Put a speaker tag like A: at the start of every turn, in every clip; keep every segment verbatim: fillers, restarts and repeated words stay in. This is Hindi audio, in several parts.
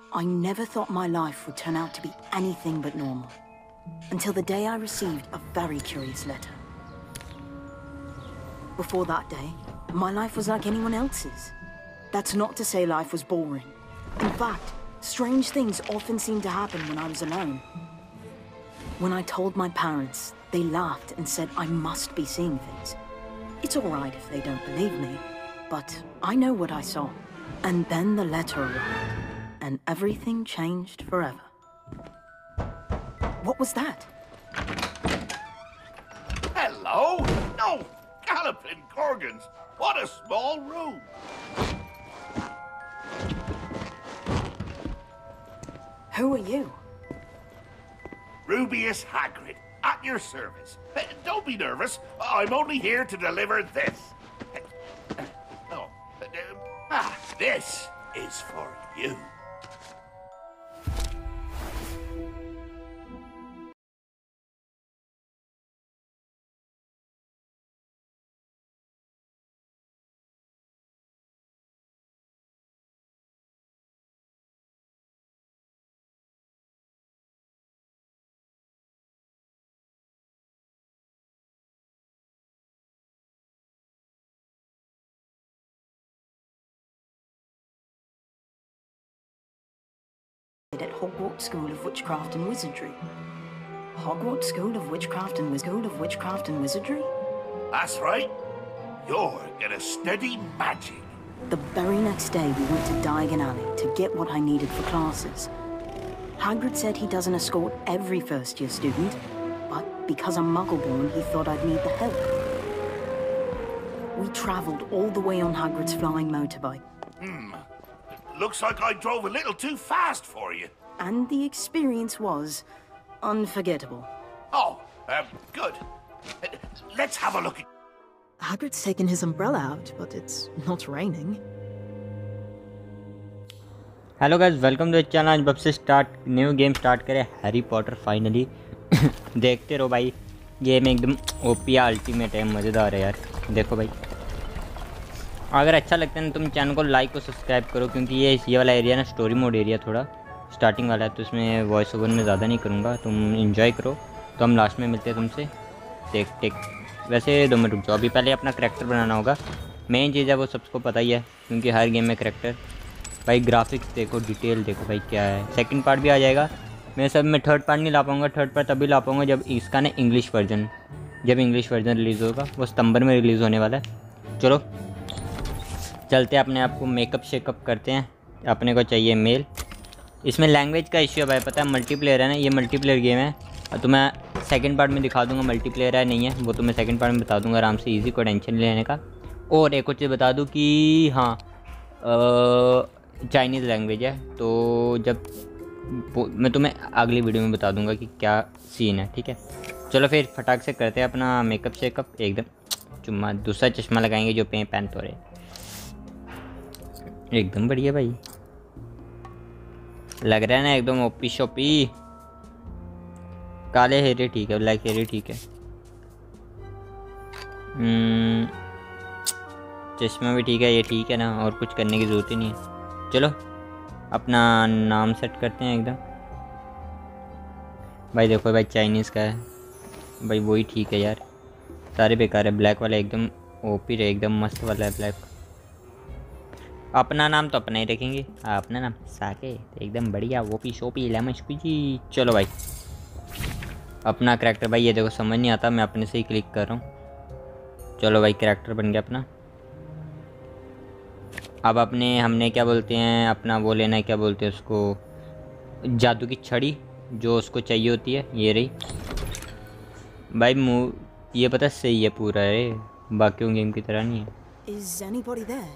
A: I never thought my life would turn out to be anything but normal. Until the day I received a very curious letter. Before that day, my life was like anyone else's. That's not to say life was boring. In fact, strange things often seemed to happen when I was alone. When I told my parents, they laughed and said I must be seeing things. It's all right if they don't believe me, but I know what I saw. And then the letter arrived, and everything changed forever. What was that?
B: Hello? No! Galloping Gorgons! What a small room!
A: Who are you?
B: Rubeus Hagrid, at your service. Uh, Don't be nervous. I'm only here to deliver this. Uh, Oh, uh, ah, this is for you.
A: At Hogwarts School of Witchcraft and Wizardry. Hogwarts School of Witchcraft and Wiz School of Witchcraft and Wizardry?
B: That's right. You're gonna study magic.
A: The very next day we went to Diagon Alley to get what I needed for classes. Hagrid said he doesn't escort every first-year student, but because I'm Muggle-born, he thought I'd need the help. We travelled all the way on Hagrid's flying motorbike.
B: Hmm. Looks like I drove a little too fast for you.
A: And the experience was unforgettable.
B: Oh, um, good. Uh, Let's have a look at...
A: Hagrid's taken his umbrella out, but it's not raining.
C: Hello guys, welcome to the channel. आज बब से स्टार्ट न्यू गेम स्टार्ट करें हैरी पॉटर फाइनली। देखते रहो भाई, गेम एकदम ओपी अल्टीमेट है, मज़ेदार है यार। देखो भाई, अगर अच्छा लगता है ना तुम चैनल को लाइक और सब्सक्राइब करो, क्योंकि ये ये वाला एरिया ना स्टोरी मोड एरिया थोड़ा स्टार्टिंग वाला है, तो इसमें वॉइस ओवर में ज़्यादा नहीं करूँगा। तुम इंजॉय करो, तो हम लास्ट में मिलते हैं तुमसे। टेक टेक वैसे दो मिनट रुक जाओ, अभी पहले अपना करैक्टर बनाना होगा। मेन चीज़ है वो सबको पता ही है, क्योंकि हर गेम में करैक्टर। भाई ग्राफिक्स देखो, डिटेल देखो भाई क्या है। सेकंड पार्ट भी आ जाएगा। मैं सब में थर्ड पार्ट नहीं ला पाऊँगा, थर्ड पार्ट तभी ला पाऊँगा जब इसका ना इंग्लिश वर्जन, जब इंग्लिश वर्जन रिलीज़ होगा, वो सितंबर में रिलीज़ होने वाला है। चलो चलते हैं, अपने आप को मेकअप शेकअप करते हैं। अपने को चाहिए मेल। इसमें लैंग्वेज का इश्यू है भाई, पता है मल्टीप्लेयर है ना, ये मल्टीप्लेयर गेम है। और तो मैं सेकंड पार्ट में दिखा दूंगा मल्टीप्लेयर है नहीं है, वो तो मैं सेकंड पार्ट में बता दूंगा आराम से, इजी, कोई टेंशन नहीं लेने का। और एक और चीज़ बता दूं कि हाँ, चाइनीज़ लैंग्वेज है, तो जब मैं तुम्हें अगली वीडियो में बता दूंगा कि क्या सीन है, ठीक है। चलो फिर फटाक से करते हैं अपना मेकअप शेकअप एकदम। चुम्मा दूसरा चश्मा लगाएंगे जो पे पहन तो रहे, एकदम बढ़िया भाई लग रहा है ना, एकदम ओपी शोपी। काले हेरे ठीक है, ब्लैक हेरे ठीक है। चश्मा भी ठीक है, ये ठीक है ना, और कुछ करने की ज़रूरत ही नहीं है। चलो अपना नाम सेट करते हैं एकदम। भाई देखो भाई, चाइनीज़ का है भाई, वही ठीक है यार, सारे बेकार है। ब्लैक वाला एकदम ओपी रहे, एकदम मस्त वाला है ब्लैक। अपना नाम तो अपना ही रखेंगे, अपना नाम साके, एकदम बढ़िया ओपी शोपी लेमन जी। चलो भाई अपना करैक्टर, भाई ये देखो समझ नहीं आता, मैं अपने से ही क्लिक कर रहा हूँ। चलो भाई करैक्टर बन गया अपना। अब अपने हमने क्या बोलते हैं, अपना वो लेना है, क्या बोलते हैं उसको, जादू की छड़ी जो उसको चाहिए होती है, ये रही भाई। मुँह ये पता सही है पूरा है, बाकी गेम की तरह नहीं है।
A: Is anybody there?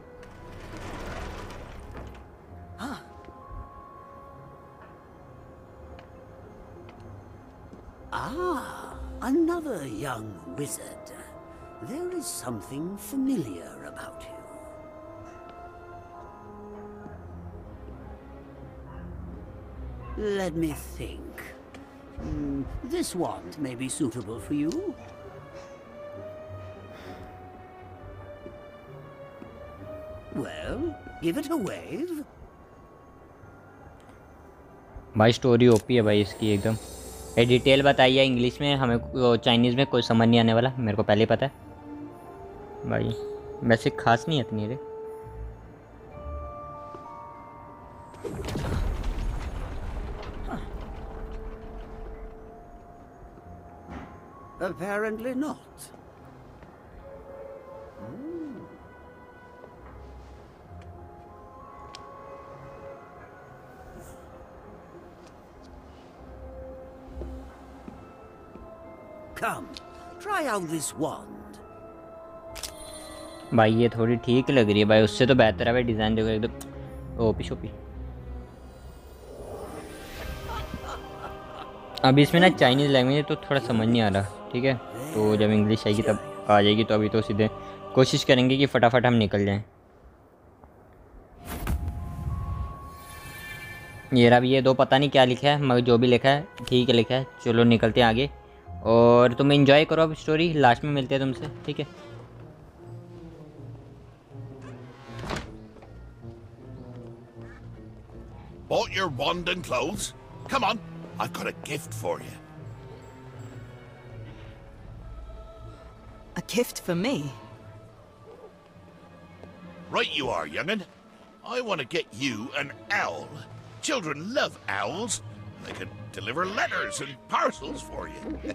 D: Ah, another young wizard. There is something familiar about you. Let me think. Hmm, this wand may be suitable for you. Well, give it a wave.
C: भाई स्टोरी ओपी है भाई इसकी एकदम। ये डिटेल बताइए इंग्लिश में, हमें चाइनीज़ में कोई समझ नहीं आने वाला, मेरे को पहले ही पता है भाई। वैसे खास नहीं है इतनी रे।
D: Apparently not. Hmm. Come, try out this wand.
C: भाई ये थोड़ी ठीक लग रही है भाई, उससे तो बेहतर है भाई। डिज़ाइन देखो एकदम ओपी शोपी। अभी इसमें ना चाइनीज़ लैंग्वेज है तो थोड़ा समझ नहीं आ रहा, ठीक है। तो जब इंग्लिश आएगी तब आ जाएगी। तो अभी तो सीधे कोशिश करेंगे कि फटाफट हम निकल जाएं। ये रहा भी, ये दो पता नहीं क्या लिखा है, मगर जो भी लिखा है ठीक है लिखा है। चलो निकलते हैं आगे, और तुम एंजॉय करो अब स्टोरी। लास्ट में मिलते हैं तुमसे, ठीक है।
B: Bought your wand and clothes? Come on, I've got a gift for you.
A: A gift for me?
B: Right you are, young'un. I want to get you an owl. Children love owls. They can deliver letters and parcels for you.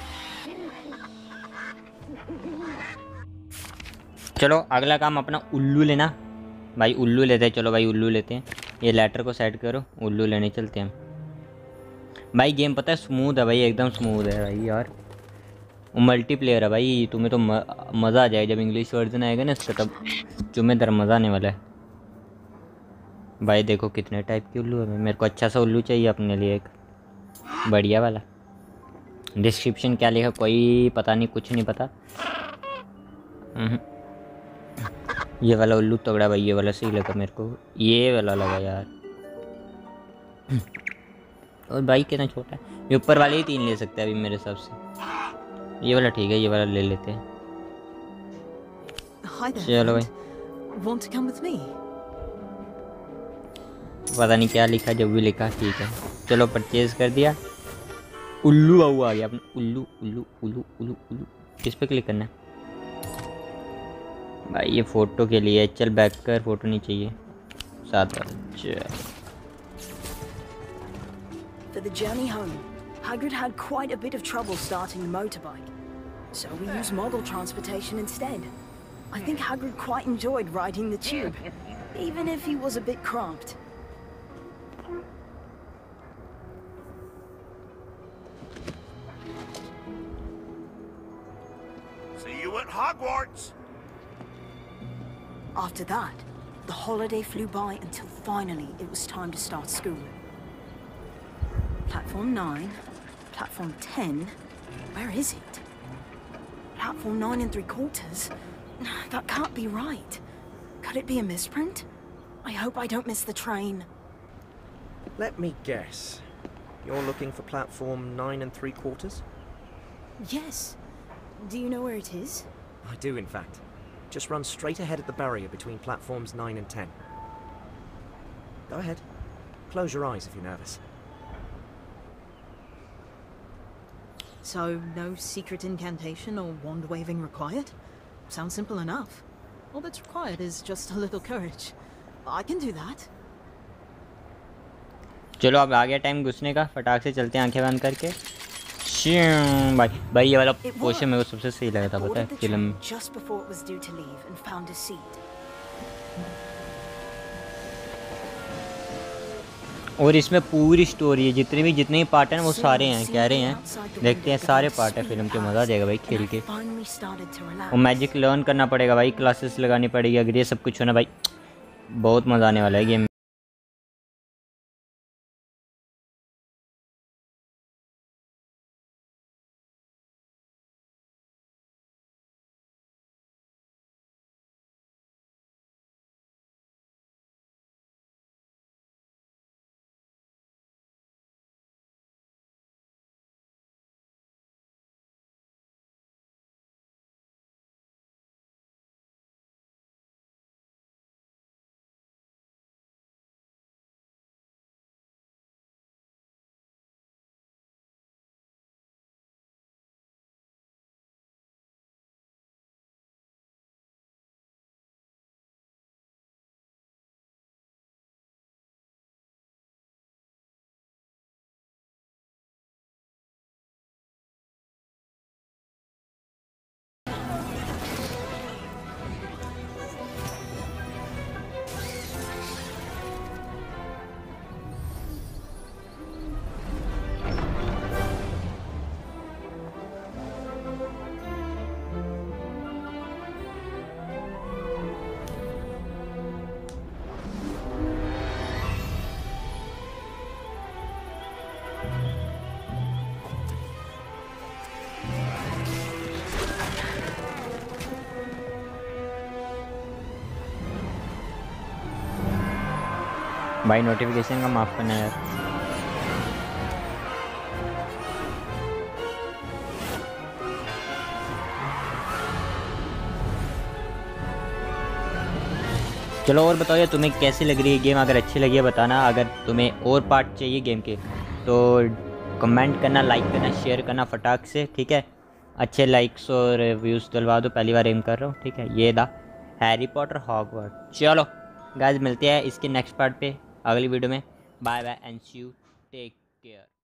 C: चलो अगला काम अपना उल्लू लेना भाई। उल्लू लेते हैं, चलो भाई उल्लू लेते हैं। ये लेटर को सेट करो, उल्लू लेने चलते हैं हम। भाई गेम पता है स्मूथ है भाई, एकदम स्मूथ है भाई यार। मल्टीप्लेयर है भाई, तुम्हें तो मज़ा आ जाएगा जब इंग्लिश वर्जन आएगा ना इसका, तब तुम्हें दर मज़ा आने वाला है भाई। देखो कितने टाइप के उल्लू है। मेरे को अच्छा सा उल्लू चाहिए अपने लिए, एक बढ़िया वाला। डिस्क्रिप्शन क्या लिखा कोई पता नहीं, कुछ नहीं पता। ये वाला उल्लू तगड़ा भाई, ये वाला सही लगा मेरे को, ये वाला लगा यार। और भाई कितना छोटा है, ये ऊपर वाले ही तीन ले सकते हैं अभी मेरे हिसाब से। ये वाला ठीक है, ये वाला ले लेते हैं। चलो भाई,
A: Want to come with me?
C: पता नहीं क्या लिखा, जब भी लिखा ठीक है। चलो परचेज कर दिया। उल्लू बाबू आ गया अपना। उल्लू उल्लू उल्लू उल्लू उल्लू, किस पे क्लिक करना है भाई? ये फ़ोटो के लिए, चल बैक कर, फ़ोटो नहीं चाहिए साथ वाला। चल
A: For the journey home, Hagrid had quite a bit of trouble starting the motorbike, so we used model transportation instead. I think Hagrid quite enjoyed riding the tube, even if he was a bit cramped.
B: See you at Hogwarts.
A: After that, the holiday flew by until finally it was time to start school. Platform nine, platform ten, where is it? Platform nine and three quarters? That can't be right. Could it be a misprint? I hope I don't miss the train.
E: Let me guess. You're looking for platform nine and three quarters?
A: Yes. Do you know where it is?
E: I do, in fact. Just run straight ahead at the barrier between platforms nine and ten. Go ahead. Close your eyes if you're nervous.
A: So, no secret incantation or wand waving required? Sounds simple enough. All that's required is just a little courage. I can do that.
C: चलो अब आ गया टाइम घुसने का, फटाक से चलते हैं आंखें बंद करके। श्यूं, भाई भाई ये वाला पोशन मेरे को सबसे सही लगा था, पता है फिल्म में।
A: Just before it was due to leave and found a seat.
C: और इसमें पूरी स्टोरी है, जितने भी जितने भी पार्ट हैं वो सारे हैं, कह रहे हैं। देखते हैं, सारे पार्ट है फिल्म के, मज़ा आ जाएगा भाई खेल के। और मैजिक लर्न करना पड़ेगा भाई, क्लासेस लगानी पड़ेगी अगर ये सब कुछ होना भाई। बहुत मज़ा आने वाला है गेम। भाई नोटिफिकेशन का माफ़ करना यार। चलो और बताओ यार तुम्हें कैसी लग रही है गेम। अगर अच्छी लगी है बताना। अगर तुम्हें और पार्ट चाहिए गेम के तो कमेंट करना, लाइक करना, शेयर करना फटाक से, ठीक है। अच्छे लाइक्स और व्यूज़ डलवा दो, पहली बार एम कर रहा हूँ, ठीक है। ये दा हैरी पॉटर हॉगवर्ट्स। चलो गाइस मिलते हैं इसके नेक्स्ट पार्ट पे अगली वीडियो में। Bye bye and see you, take care.